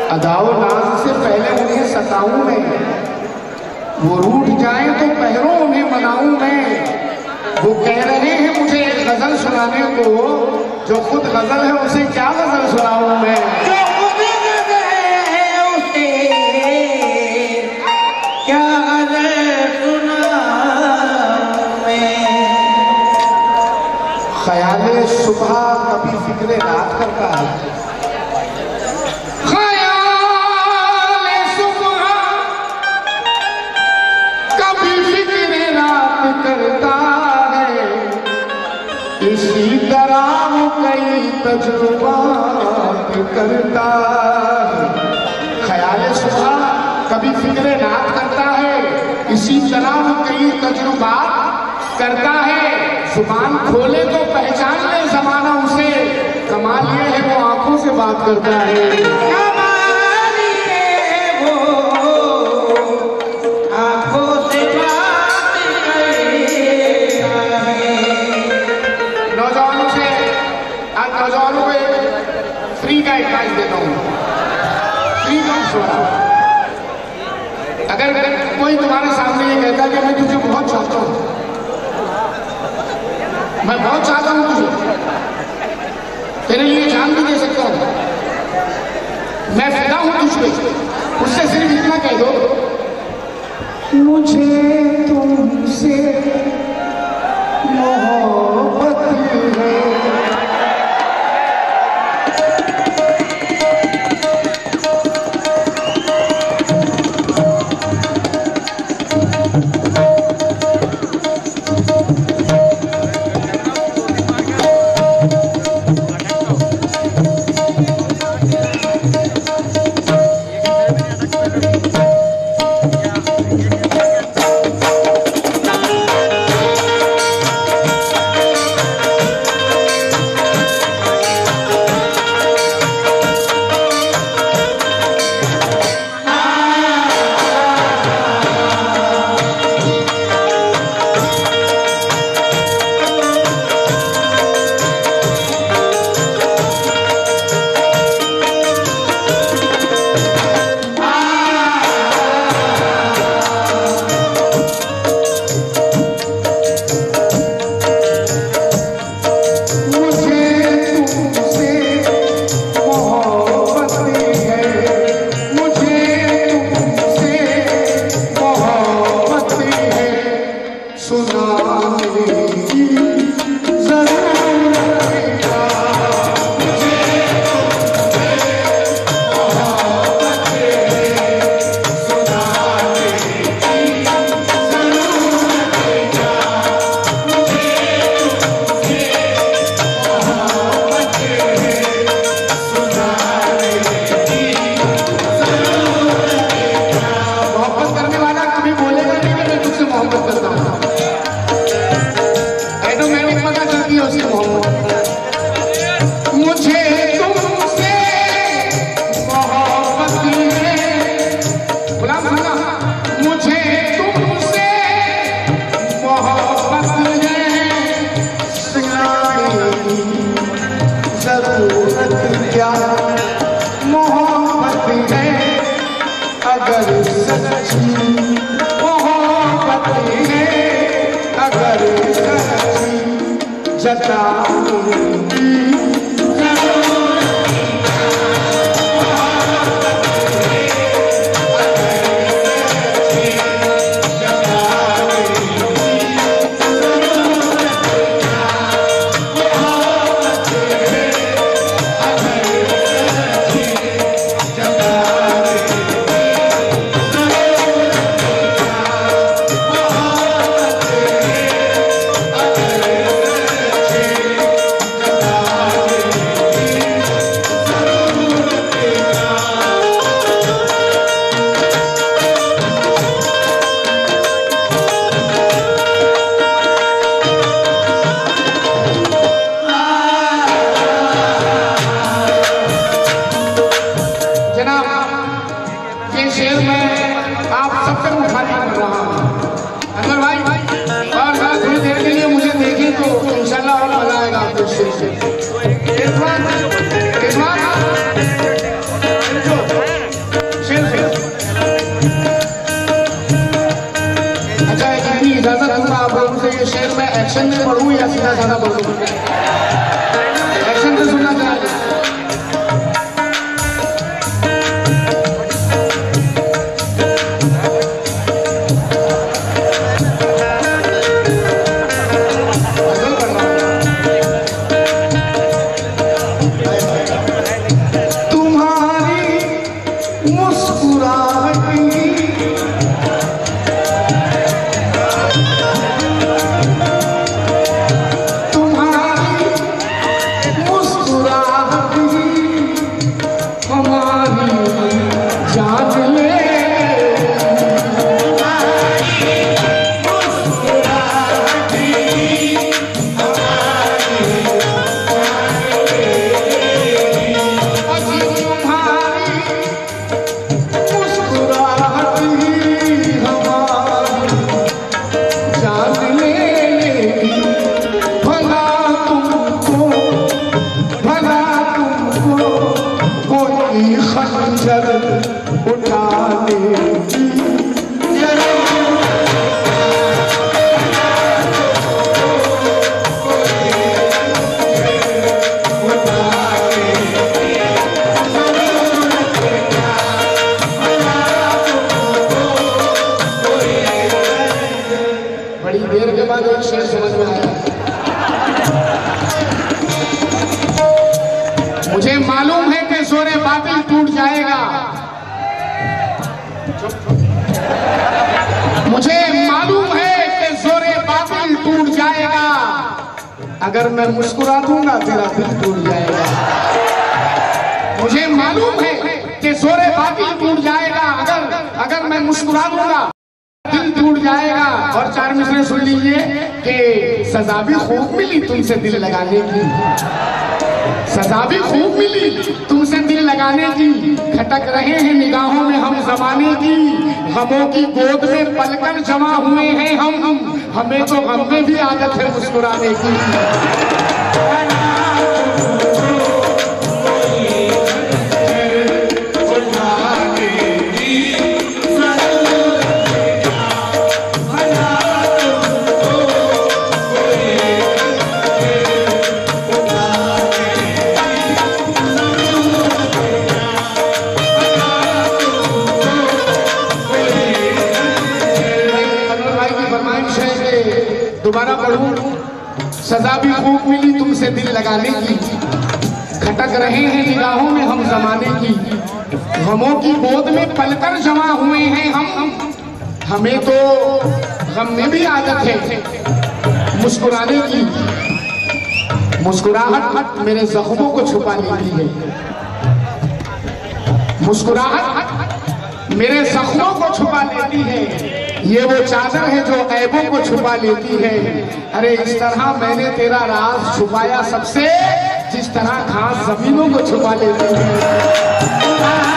अदाओ नाज से पहले उन्हें सताऊं मैं, वो रूठ जाए तो पहरों उन्हें मनाऊं मैं। वो कह रहे हैं मुझे गजल सुनाने को, जो खुद गजल है उसे क्या गजल सुनाऊं मैं। जो खुद गजल है उसे क्या गजल सुनाऊं मैं। ख्याले सुबह कभी फिक्रे रात करता है, ख्याले सुबह कभी फिक्रे रात करता है। इसी तरह वो कई तजुर्बात करता है। ख्याले सुबह कभी फिक्रे रात करता है, इसी तरह वो कई तजुर्बात करता है। जुबान खोले तो पहचान ले जमाना उसे, कमाल ये है वो आंखों से बात करता है। कमाल ये है वो आंखों से बात करता है। नौजवानों से, आज नौजवानों को एक फ्री का एडवाइस देता हूँ, फ्री का मशवरा। अगर कोई तुम्हारे सामने ये कहता है कि मैं तुझे बहुत चाहता हूँ, मैं बहुत चाहता हूं तुझे, तेरे लिए जान भी दे सकता हूं, मैं फिदा हूं तुझ पे, उससे सिर्फ इतना कह दो, मुझे तुमसे मोहब्बत है। कोई खंजर उठाने की बड़ी देर के बाद एक शेर समझ में आया। मुझे मालूम है कि जोरे बातिल टूट जाएगा, मुझे मालूम है कि जोरे बातिल टूट जाएगा, अगर मैं मुस्कुरा दूंगा तेरा दिल टूट जाएगा। मुझे मालूम है कि जोरे बातिल टूट जाएगा, अगर मैं मुस्कुरा दूंगा दिल टूट जाएगा। और चार मिसरे सुन लीजिए कि सजा भी खूब मिली तुमसे दिल लगाने की, सजा भी खूब मिली तुमसे दिल लगाने की, खटक रहे हैं निगाहों में हम जमाने की, गमों की गोद में पलकर जमा हुए हैं हम, हमें तो गम में भी आदत है मुस्कुराने की। दोबारा पढ़ूं, सजा भी खूब मिली तुमसे दिल लगाने की, खटक रहे हैं निगाहों में हम जमाने की, गमों की गोद में पलकर जमा हुए हैं हम, हमें तो गम में भी आदत है मुस्कुराने की। मुस्कुराहट मेरे जख्मों को छुपा लेती है, मुस्कुराहट मेरे जख्मों को छुपा लेती है, ये वो चादर है जो ऐबों को छुपा लेती है। अरे इस तरह मैंने तेरा राज छुपाया सबसे, जिस तरह घास जमीनों को छुपा लेती है।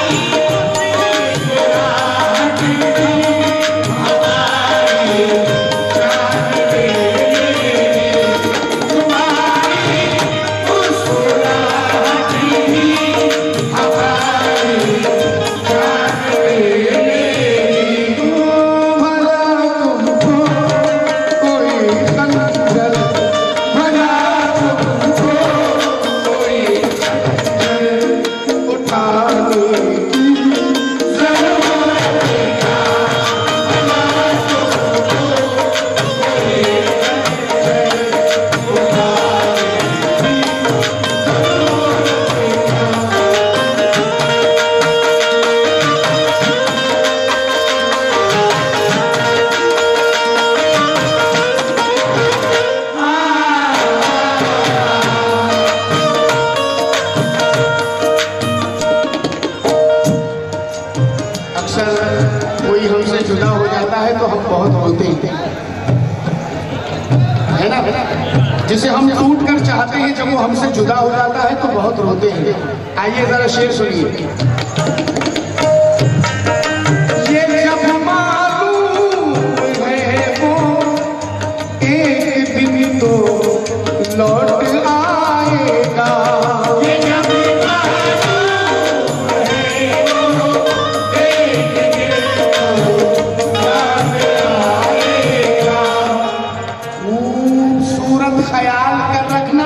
कोई हमसे जुदा हो जाता है तो हम बहुत रोते हैं, है ना? जिसे हम टूट कर चाहते हैं, जब वो हमसे जुदा हो जाता है तो बहुत रोते हैं। आइए जरा शेर सुनिए। ये जब मालूम है वो एक दिन तो लौट आएगा, ख्याल कर रखना,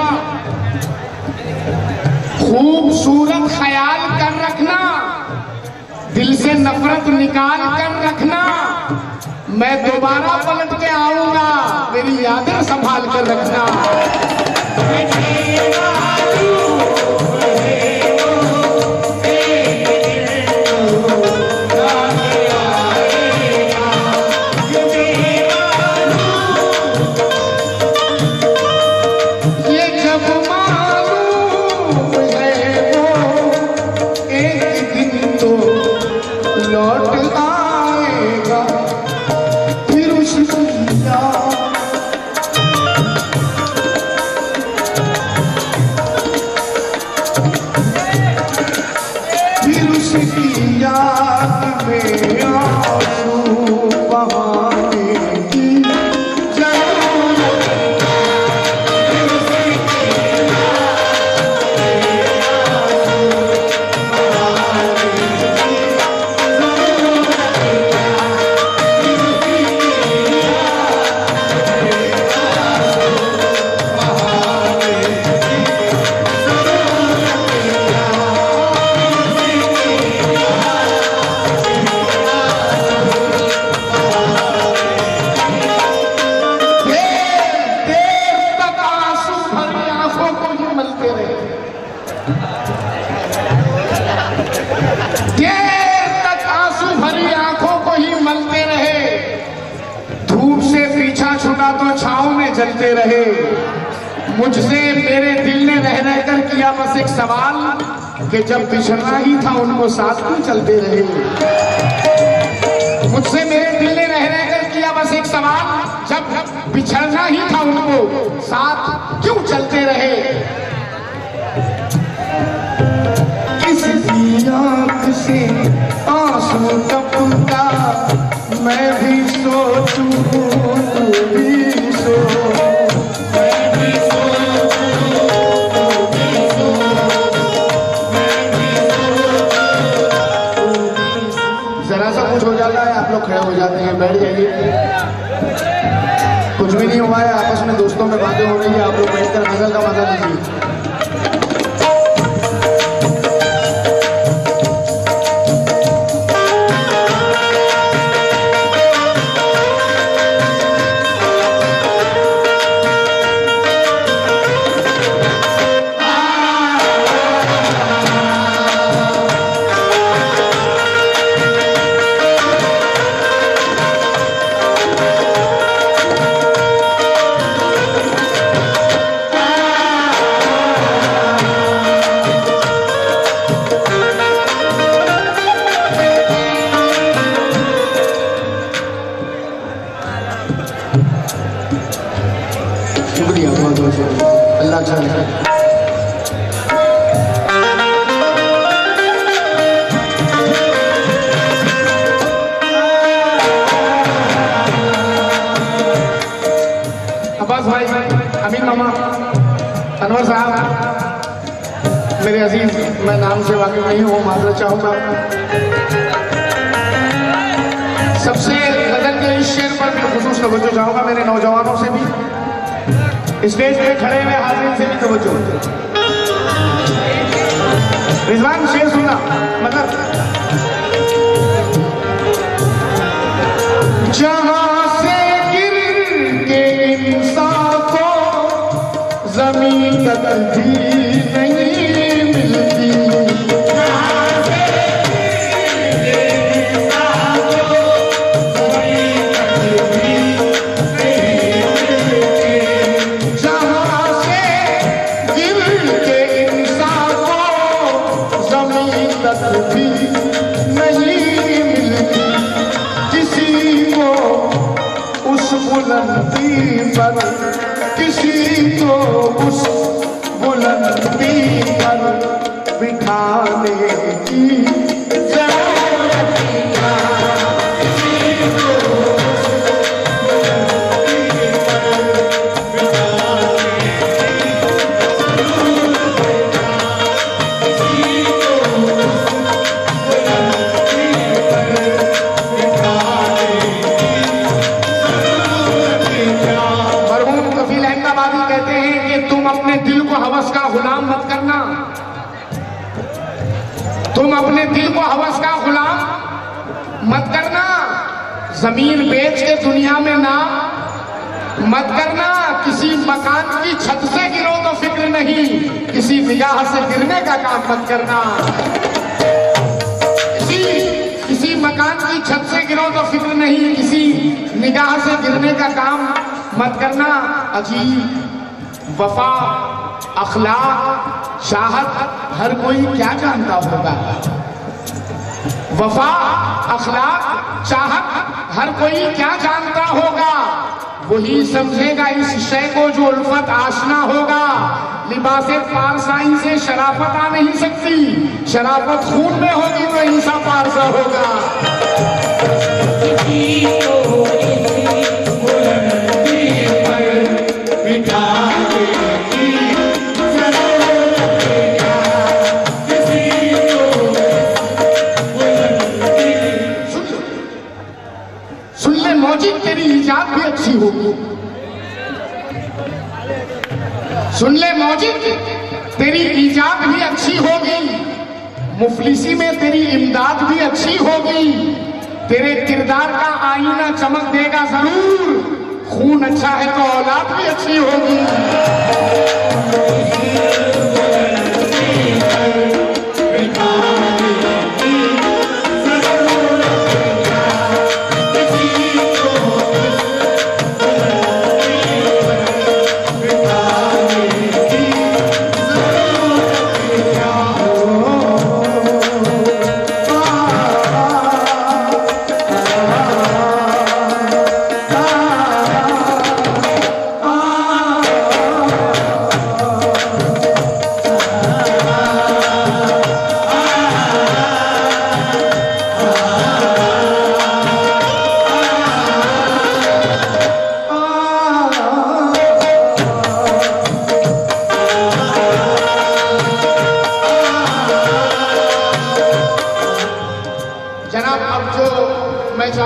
खूबसूरत ख्याल कर रखना, दिल से नफरत निकाल कर रखना, मैं दोबारा पलट के आऊंगा, मेरी यादें संभाल कर रखना। जलते रहे। मुझसे मेरे दिल ने रह रह कर किया बस एक सवाल कि जब बिछड़ना ही था उनको साथ क्यों चलते रहे। मुझसे मेरे दिल ने रह रह कर किया बस एक सवाल, जब बिछड़ना ही था उनको साथ क्यों चलते रहे। किसी आंख से आंसू टपका मैं भी सोचूं तू भी सोच। हो जाता है, आप लोग खड़े हो जाते हैं, बैठ जाइए। कुछ भी नहीं हुआ है, आपस में दोस्तों में बातें हो रही है, आप लोग बैठकर गजल का मजा लीजिए। शुक्रिया, बहुत बहुत शुक्रिया, अल्लाह अच्छा रखे। अब्बास भाई, अमीन मामा, अनवर साहब, मेरे अजीज, मैं नाम से वाकिफ नहीं हूँ, माजरत चाहूँगा। सबसे गजल के इस शेर पर मैं खुसूस तवज्जो चाहूँगा, मेरे नौजवानों से भी, स्टेज पे खड़े हुए हाजिर से भी तवज्जो। रिजवान, शेर सुनना, मतलब जहां से गिर के इंसान को जमीन तक भी नहीं मिलती, जहां से भी नहीं मिलती, किसी को उस बुलंदी पर, किसी को उस बुलंदी पर बिठाने की जरूरत क्या, किसी को अपने दिल को हवस का गुलाम मत करना, तुम अपने दिल को हवस का गुलाम मत करना। जमीन बेच के दुनिया में ना मत करना, किसी मकान की छत से गिरो तो फिक्र नहीं, किसी निगाह से गिरने का काम मत करना। किसी मकान की छत से गिरो तो फिक्र नहीं, किसी निगाह से गिरने का काम मत करना। अजीब वफा, अखलाक, चाहत हर कोई क्या जानता होगा। वफा, अखलाक, चाहत हर कोई क्या जानता होगा। वही समझेगा इस शय को जो उल्फत आशना होगा। लिबासे पारसाई से शराफत आ नहीं सकती, शराफत खून में होगी तो इंसा पारसा होगा। तेरी इजाद भी अच्छी होगी, सुन ले मौजिद, तेरी इजाद भी अच्छी होगी, मुफलिसी में तेरी इमदाद भी अच्छी होगी, तेरे किरदार का आईना चमक देगा जरूर, खून अच्छा है तो औलाद भी अच्छी होगी।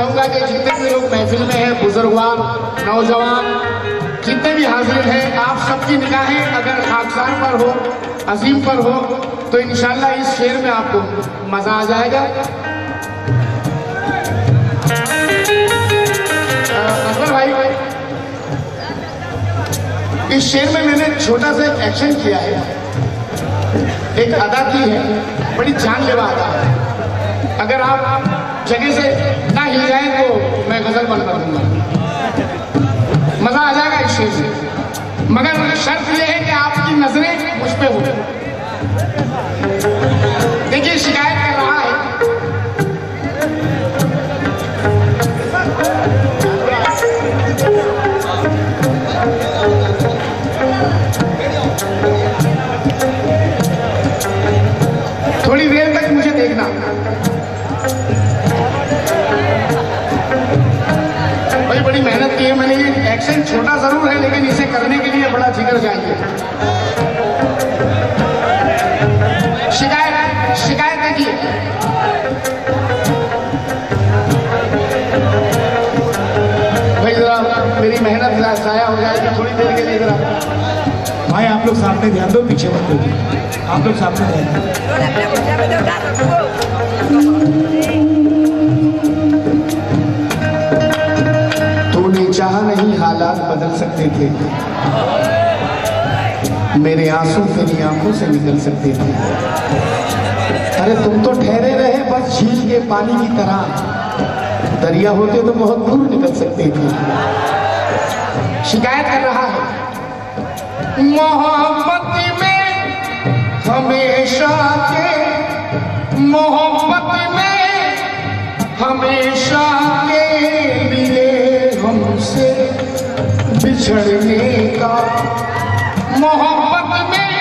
चाहूंगा कि जितने भी लोग महफिल में हैं, बुजुर्गवान, नौजवान, जितने भी हाजिर हैं, आप सबकी निगाहें अगर खाकसार पर हो, अजीम पर हो, तो इंशाल्लाह इस शेर में आपको मजा आ जाएगा। अकबर भाई, इस शेर में मैंने छोटा सा एक एक्शन किया है, एक अदा की है, बड़ी जानलेवा अदा है। अगर आप जगह से ना हिल जाए तो मैं गजल बंद कर दूंगा, मजा आ जाएगा इस शेर से। मगर शर्त यह है कि आपकी नजरें मुझ पे हो। देखिए, शिकायत कर रहा है थोड़ी देर तक मुझे देखना। भाई बड़ी मेहनत की है मैंने, ये एक्शन छोटा जरूर है लेकिन इसे करने के लिए बड़ा जिगर चाहिए। शिकायत देखिए, भाई जरा मेरी मेहनत जाया हो जाएगी थोड़ी देर के लिए। जरा भाई आप लोग सामने ध्यान दो, पीछे मत दो, आप लोग सामने ध्यान दो। तूने चाहा नहीं हालात बदल सकते थे, मेरे आंसू तेरी आंखों से निकल सकते थे। अरे तुम तो ठहरे रहे बस झील के पानी की तरह, दरिया होते तो बहुत दूर निकल सकते थे। शिकायत कर रहा है, मोहब्बत में हमेशा के, मोहब्बत में हमेशा के लिए हमसे बिछड़ने का, मोहब्बत में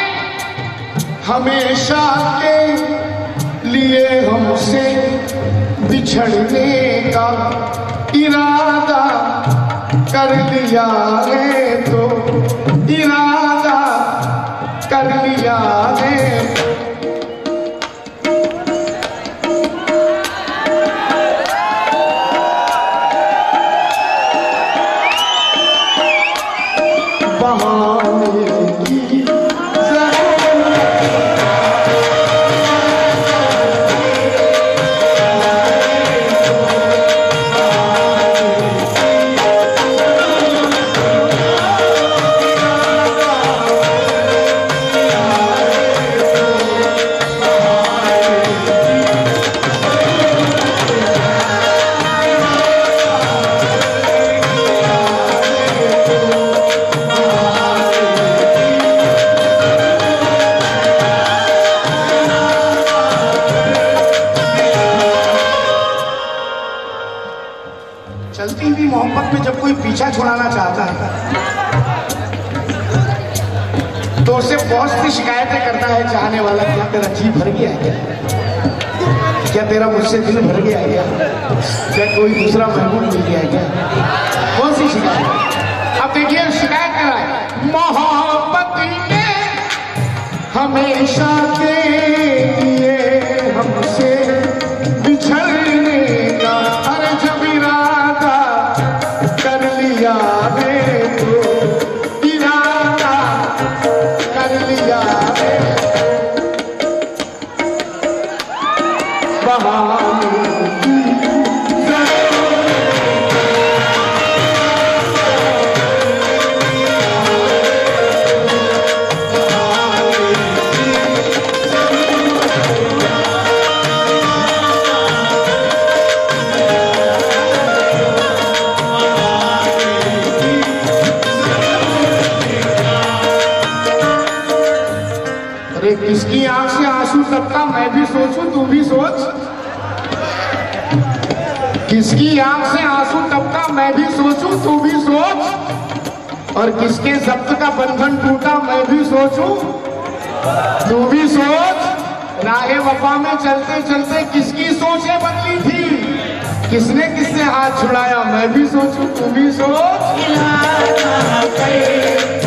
हमेशा के लिए हमसे बिछड़ने का इरादा कर लिया है, तो इरादा कर लिया है। चलती हुई मोहब्बत में जब कोई पीछा छुड़ाना चाहता है तो उससे बहुत सी शिकायतें करता है चाहने वाला। क्या तेरा जी भर गया है क्या? क्या तेरा मुझसे दिल भर गया है क्या? क्या कोई दूसरा महबूब मिल गया है क्या? कौन सी शिकायत? अब देखिए, शिकायत कर रहा है, मोहब्बत में हमेशा के लिए हमसे बिछड़ने का, अरे जब इरादा कर लिया है तो इरादा कर लिया है। अरे किसकी आंख से आंसू टपका मैं भी सोचूं, तू भी सोच। किसकी आंख से आंसू टपका मैं भी सोचूं, तू भी सोच। और किसके जब्त का बंधन टूटा मैं भी सोचूं, तू भी सोच। राहे वफा में चलते चलते किसकी सोचें बदली थी, किसने किससे हाथ छुड़ाया मैं भी सोचूं, तू भी सोच।